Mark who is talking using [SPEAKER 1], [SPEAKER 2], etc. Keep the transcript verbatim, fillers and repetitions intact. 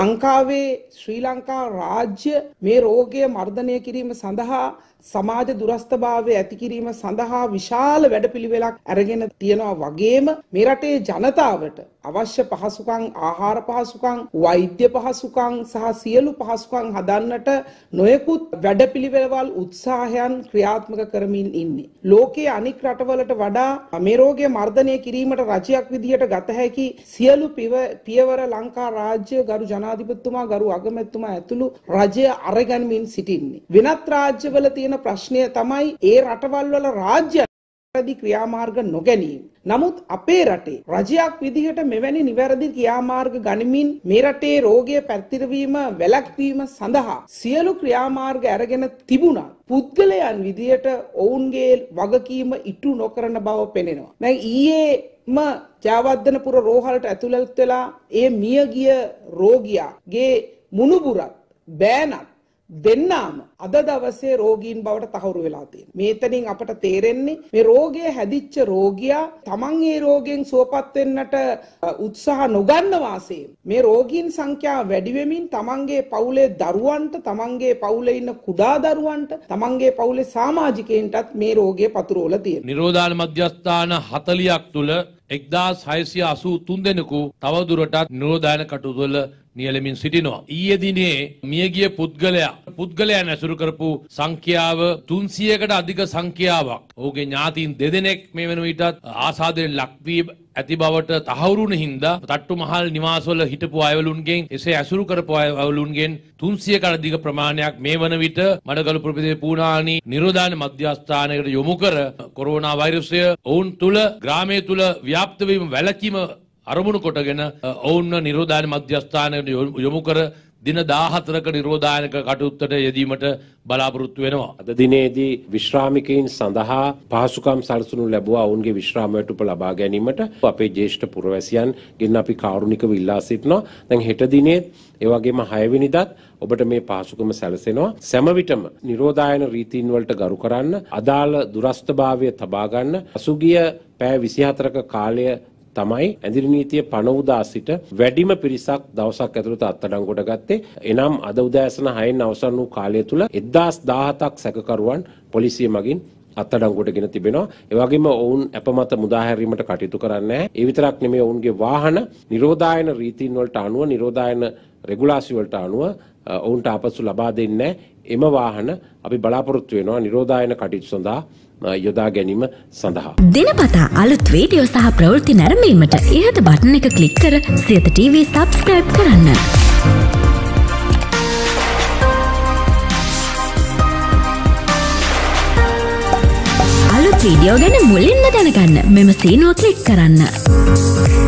[SPEAKER 1] ලංකාවේ ශ්‍රී ලංකා රාජ්‍ය මේ රෝගය මර්ධනය කිරීම සඳහා සමාජ දුරස්ථභාවය ඇති කිරීම සඳහා විශාල වැඩපිළිවෙලක් අරගෙන තියෙනවා වගේම මේ රටේ ජනතාවට අවශ්‍ය පහසුකම් ආහාර පහසුකම් වෛද්‍ය පහසුකම් සහ සියලු පහසුකම් හදන්නට නොයෙකුත් වැඩපිළිවෙළවල් උත්සාහයන් ක්‍රියාත්මක කරමින් ඉන්නේ. ලෝකයේ අනික් රටවලට වඩා මේ රෝගය මර්ධනය කිරීමට රජයක් විදිහට ගත හැකි සියලු පියවර ලංකා රාජ්‍ය ගරු ජනාධිපතිතුමා ගරු අගමැතිතුමා ඇතුළු රජය අරගනිමින් සිටින්නේ. වෙනත් රාජ්‍යවල තියෙන ප්‍රශ්නය තමයි ඒ රටවල් වල රාජ්‍ය නිවැරදි ක්‍රියාමාර්ග නොගැනීම. නමුත් අපේ රටේ රජයක් විදිහට මෙවැනි නිවැරදි ක්‍රියාමාර්ග ගනිමින් මේ රටේ රෝගය පැතිරවීම වැළැක්වීම සඳහා සියලු ක්‍රියාමාර්ග අරගෙන තිබුණා. පුද්ගලයන් විදිහට ඔවුන්ගේ වගකීම ඉටු නොකරන බව පෙනෙනවා. දැන් ඊයේම ජයවර්ධනපුර රෝහලට ඇතුළත් වෙලා ඒ මියගිය රෝගියාගේ මුණුබුරත් බෑනත් දෙන්නාම අද දවසේ රෝගීන් බවට තහවුරු වෙලා තියෙනවා. මේතනින් අපට තේරෙන්නේ මේ රෝගය හැදිච්ච රෝගියා තමන් ඒ රෝගයෙන් සුවපත් වෙන්නට උත්සාහ නොගන්න වාසයෙන් මේ රෝගීන් සංඛ්‍යාව වැඩි වෙමින් තමන්ගේ පවුලේ දරුවන්ට තමන්ගේ පවුලේ ඉන්න කුඩා දරුවන්ට තමන්ගේ පවුලේ සමාජිකයින්ටත් මේ රෝගය පතුරවලා තියෙනවා. නිරෝධාන මධ්‍යස්ථාන හතළියක් තුල එක්දාස් හයසිය අසූ තුන් දෙනෙකු තවදුරටත් නිරෝධායන කටයුතුවල නියැලෙමින් සිටිනවා. ඊයේ දිනේ මියගිය පුද්ගලයා පුද්ගලයන් ඇසුරු කරපු සංඛ්‍යාව තුන්සියයකට අධික සංඛ්‍යාවක්. ඔහුගේ ඥාතීන් දෙදෙනෙක් මේ වෙන විටත් ආසාදයෙන් ලක් වී ඇති බවට තහවුරු වුණ හින්දා තට්ටුමහල් නිවාසවල හිටපු අයවලුන්ගෙන් එසේ ඇසුරු කරපු අයවලුන්ගෙන් තුන්සියයකට අධික ප්‍රමාණයක් මේ වන විට මඩගලු ප්‍රදේශයේ පූර්ණානි නිරෝධායන මධ්‍යස්ථානයකට යොමු කර කොරෝනා වෛරසය ඔවුන් තුල ග්‍රාමයේ තුල ව්‍යාප්ත වීම වැළකීම අරමුණු කොටගෙන ඔවුන් නිරෝධායන මධ්‍යස්ථානයට යොමු කර දින දාහතරක නිරෝධායනක කටයුත්තට යෙදීමට බලාපොරොත්තු වෙනවා. අද දිනේදී විශ්‍රාමිකයින් සඳහා පහසුකම් සලසනු ලැබුවා. ඔවුන්ගේ විශ්‍රාම වැටුප ලබා ගැනීමට අපේ ජ්‍යෙෂ්ඨ පුරවැසියන්ගෙන් අපි කාරුණිකව ඉල්ලා සිටිනවා. දැන් හෙට දිනේ ඒ වගේම හය වෙනිදාත් ඔබට මේ පහසුකම සැලසෙනවා. සෑම විටම නිරෝධායන රීතීන් වලට ගරු කරන්න, අදාළ දුරස්ථභාවය තබා ගන්න. පසුගිය පැය විසිහතරක කාලය තමයි ඇඳිරි නීතිය පණ උදා සිට වැඩිම පිරිසක් දවසක් ඇතුළත අත්අඩංගුවට ගත්තේ. එනම් අද උදෑසන හයෙන් අවසන් වූ කාලය තුල එක්දාස් දාහතක් සැකකරුවන් පොලිසිය මගින් අත්අඩංගුවට ගෙන තිබෙනවා. ඒ වගේම ඔවුන් අපමත මුදා හැරීමට කටයුතු කරන්නේ නැහැ. ඒ විතරක් නෙමෙයි ඔවුන්ගේ වාහන නිරෝධායන රීතීන් වලට අනුව නිරෝධායන රෙගුලාසි වලට අනුව ඔවුන්ට ආපසු ලබා දෙන්නේ නැහැ. එම වාහන අපි බලාපොරොත්තු වෙනවා නිරෝධායන කටයුතු සඳහා යොදා ගැනීම සඳහා.
[SPEAKER 2] දිනපතා අලුත් වීඩියෝ සහ ප්‍රවෘත්ති නැරඹීමට ඉහත බටන් එක ක්ලික් කර සියත ටීවී සබ්ස්ක්‍රයිබ් කරන්න. අලුත් වීඩියෝ ගැන මුලින්ම දැනගන්න මෙම සීනුව ක්ලික් කරන්න.